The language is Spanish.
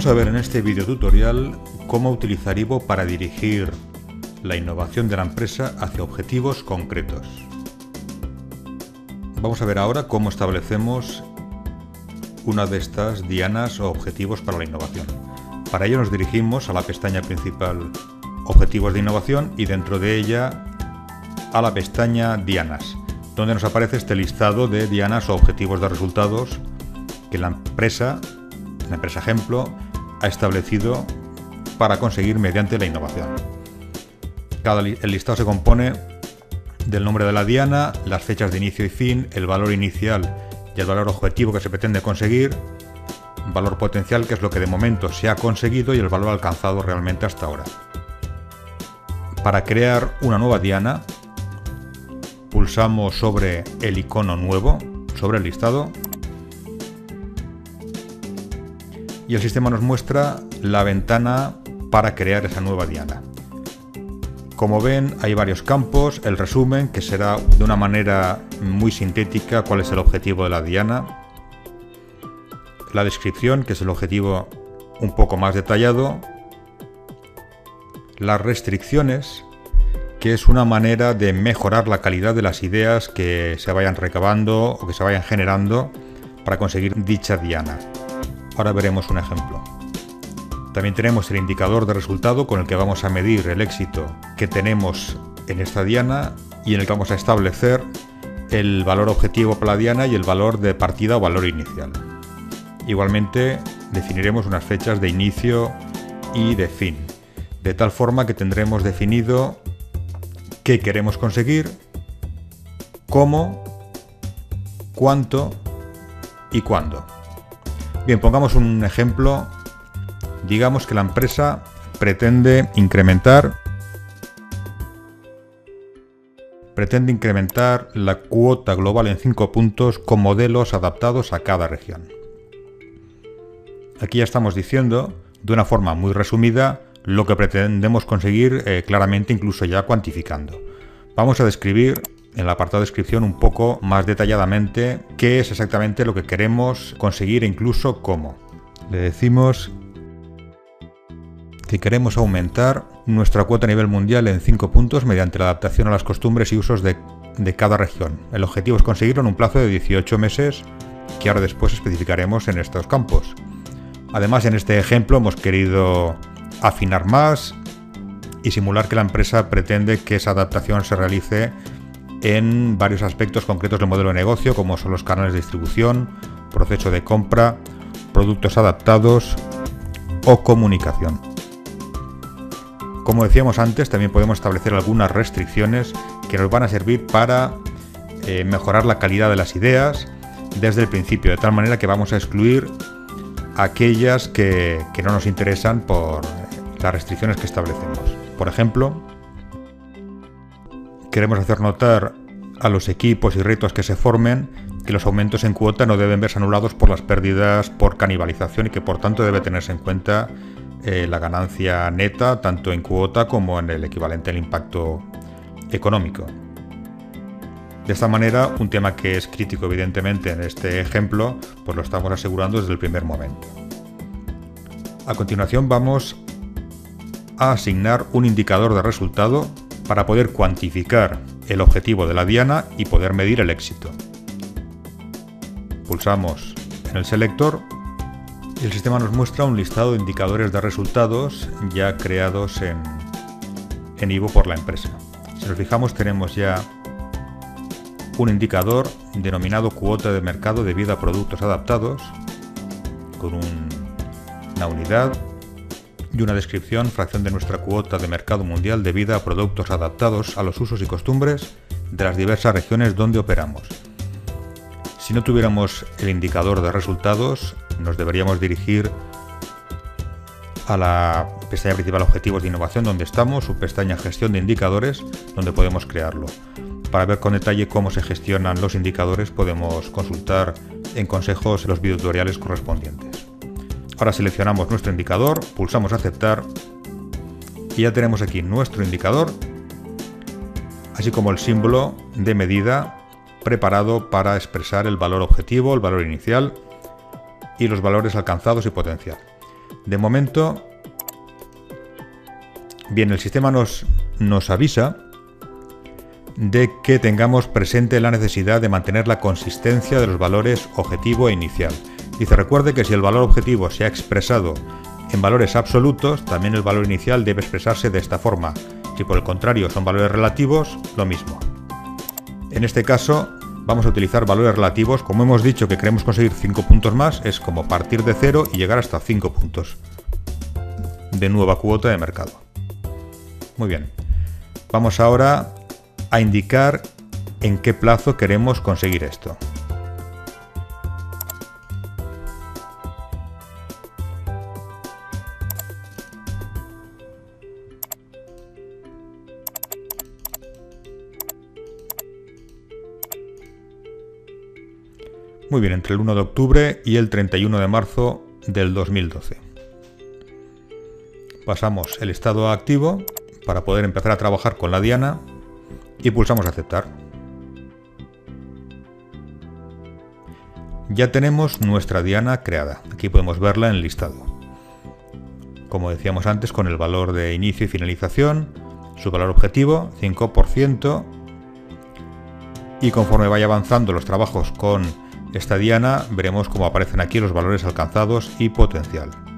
Vamos a ver en este video tutorial cómo utilizar Ivo para dirigir la innovación de la empresa hacia objetivos concretos. Vamos a ver ahora cómo establecemos una de estas dianas o objetivos para la innovación. Para ello nos dirigimos a la pestaña principal Objetivos de Innovación y dentro de ella a la pestaña Dianas, donde nos aparece este listado de dianas o objetivos de resultados que la empresa ejemplo ha establecido para conseguir mediante la innovación. El listado se compone del nombre de la diana, las fechas de inicio y fin, el valor inicial y el valor objetivo que se pretende conseguir, valor potencial, que es lo que de momento se ha conseguido, y el valor alcanzado realmente hasta ahora. Para crear una nueva diana, pulsamos sobre el icono nuevo, sobre el listado, y el sistema nos muestra la ventana para crear esa nueva diana. Como ven, hay varios campos, el resumen, que será de una manera muy sintética cuál es el objetivo de la diana, la descripción, que es el objetivo un poco más detallado, las restricciones, que es una manera de mejorar la calidad de las ideas que se vayan recabando o que se vayan generando para conseguir dicha diana. Ahora veremos un ejemplo. También tenemos el indicador de resultado con el que vamos a medir el éxito que tenemos en esta diana y en el que vamos a establecer el valor objetivo para la diana y el valor de partida o valor inicial. Igualmente definiremos unas fechas de inicio y de fin, de tal forma que tendremos definido qué queremos conseguir, cómo, cuánto y cuándo. Bien, pongamos un ejemplo. Digamos que la empresa pretende incrementar la cuota global en 5 puntos con modelos adaptados a cada región. Aquí ya estamos diciendo, de una forma muy resumida, lo que pretendemos conseguir claramente, incluso ya cuantificando. Vamos a describir en el apartado de descripción un poco más detalladamente qué es exactamente lo que queremos conseguir e incluso cómo. Le decimos que queremos aumentar nuestra cuota a nivel mundial en 5 puntos mediante la adaptación a las costumbres y usos de cada región. El objetivo es conseguirlo en un plazo de 18 meses, que ahora después especificaremos en estos campos. Además, en este ejemplo hemos querido afinar más y simular que la empresa pretende que esa adaptación se realice en varios aspectos concretos del modelo de negocio, como son los canales de distribución, proceso de compra, productos adaptados o comunicación. Como decíamos antes, también podemos establecer algunas restricciones que nos van a servir para mejorar la calidad de las ideas desde el principio, de tal manera que vamos a excluir aquellas que no nos interesan por las restricciones que establecemos. Por ejemplo, queremos hacer notar a los equipos y retos que se formen que los aumentos en cuota no deben verse anulados por las pérdidas por canibalización y que por tanto debe tenerse en cuenta la ganancia neta tanto en cuota como en el equivalente al impacto económico. De esta manera, un tema que es crítico evidentemente en este ejemplo, pues lo estamos asegurando desde el primer momento. A continuación vamos a asignar un indicador de resultado para poder cuantificar el objetivo de la diana y poder medir el éxito. Pulsamos en el selector y el sistema nos muestra un listado de indicadores de resultados ya creados en Ivo por la empresa. Si nos fijamos, tenemos ya un indicador denominado cuota de mercado debido a productos adaptados, con una unidad y una descripción, fracción de nuestra cuota de mercado mundial debida a productos adaptados a los usos y costumbres de las diversas regiones donde operamos. Si no tuviéramos el indicador de resultados, nos deberíamos dirigir a la pestaña principal Objetivos de Innovación, donde estamos, su pestaña Gestión de Indicadores, donde podemos crearlo. Para ver con detalle cómo se gestionan los indicadores, podemos consultar en consejos los videotutoriales correspondientes. Ahora seleccionamos nuestro indicador, pulsamos Aceptar y ya tenemos aquí nuestro indicador, así como el símbolo de medida preparado para expresar el valor objetivo, el valor inicial y los valores alcanzados y potencial. De momento, bien, el sistema nos avisa de que tengamos presente la necesidad de mantener la consistencia de los valores objetivo e inicial. Dice, recuerde que si el valor objetivo se ha expresado en valores absolutos, también el valor inicial debe expresarse de esta forma. Si por el contrario son valores relativos, lo mismo. En este caso, vamos a utilizar valores relativos. Como hemos dicho que queremos conseguir 5 puntos más, es como partir de 0 y llegar hasta 5 puntos de nueva cuota de mercado. Muy bien. Vamos ahora a indicar en qué plazo queremos conseguir esto. Muy bien, entre el 1 de octubre y el 31 de marzo del 2012. Pasamos el estado a activo para poder empezar a trabajar con la diana y pulsamos aceptar. Ya tenemos nuestra diana creada. Aquí podemos verla en el listado. Como decíamos antes, con el valor de inicio y finalización, su valor objetivo, 5%, y conforme vaya avanzando los trabajos con esta diana, veremos cómo aparecen aquí los valores alcanzados y potencial.